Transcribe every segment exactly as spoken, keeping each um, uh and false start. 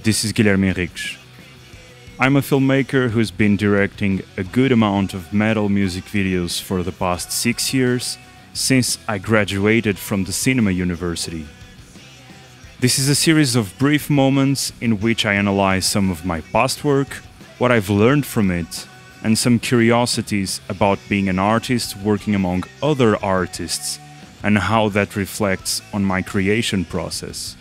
this is Guilherme Henriques. I'm a filmmaker who's been directing a good amount of metal music videos for the past six years, since I graduated from the Cinema University. This is a series of brief moments in which I analyze some of my past work, what I've learned from it, and some curiosities about being an artist working among other artists and how that reflects on my creation process.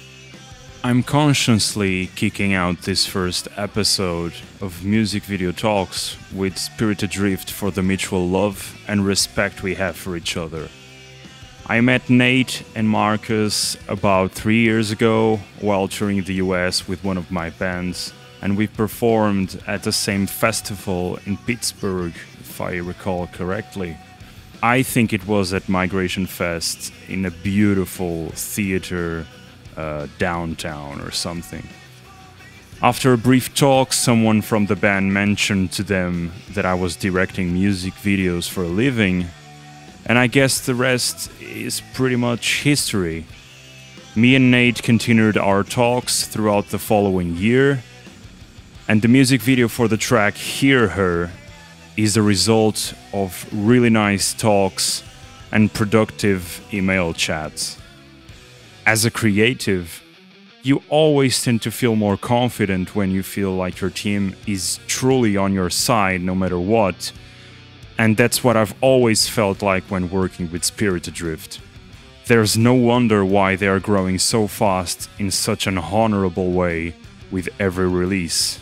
I'm consciously kicking out this first episode of Music Video Talks with Spirit Adrift for the mutual love and respect we have for each other. I met Nate and Marcus about three years ago while touring the U S with one of my bands, and we performed at the same festival in Pittsburgh, if I recall correctly. I think it was at Migration Fest in a beautiful theater Uh, downtown or something. After a brief talk, someone from the band mentioned to them that I was directing music videos for a living, and I guess the rest is pretty much history. Me and Nate continued our talks throughout the following year, and the music video for the track Hear Her is a result of really nice talks and productive email chats. As a creative, you always tend to feel more confident when you feel like your team is truly on your side no matter what, and that's what I've always felt like when working with Spirit Adrift. There's no wonder why they are growing so fast in such an honorable way with every release.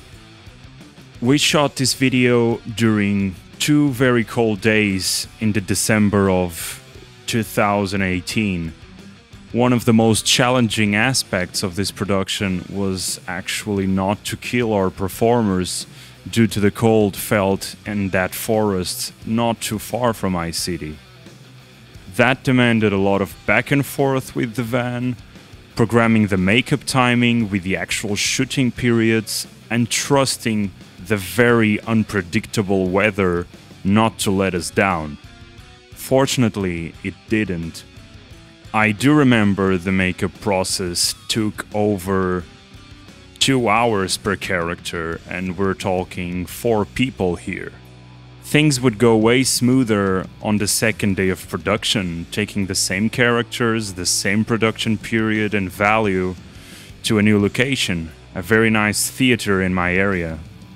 We shot this video during two very cold days in the December of two thousand eighteen. One of the most challenging aspects of this production was actually not to kill our performers due to the cold felt in that forest not too far from my city. That demanded a lot of back and forth with the van, programming the makeup timing with the actual shooting periods, and trusting the very unpredictable weather not to let us down. Fortunately, it didn't. I do remember the makeup process took over two hours per character, and we're talking four people here. Things would go way smoother on the second day of production, taking the same characters, the same production period and value to a new location, a very nice theater in my area.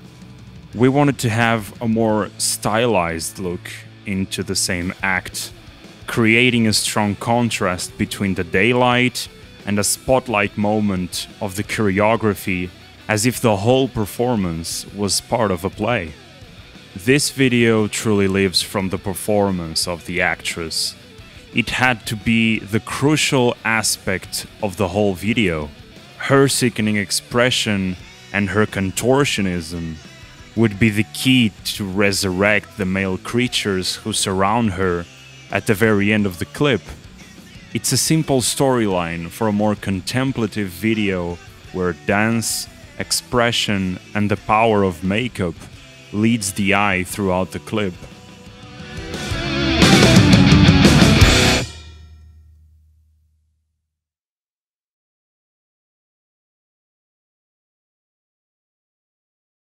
We wanted to have a more stylized look into the same act, creating a strong contrast between the daylight and a spotlight moment of the choreography, as if the whole performance was part of a play. This video truly lives from the performance of the actress. It had to be the crucial aspect of the whole video. Her sickening expression and her contortionism would be the key to resurrect the male creatures who surround her at the very end of the clip. It's a simple storyline for a more contemplative video where dance, expression, and the power of makeup leads the eye throughout the clip.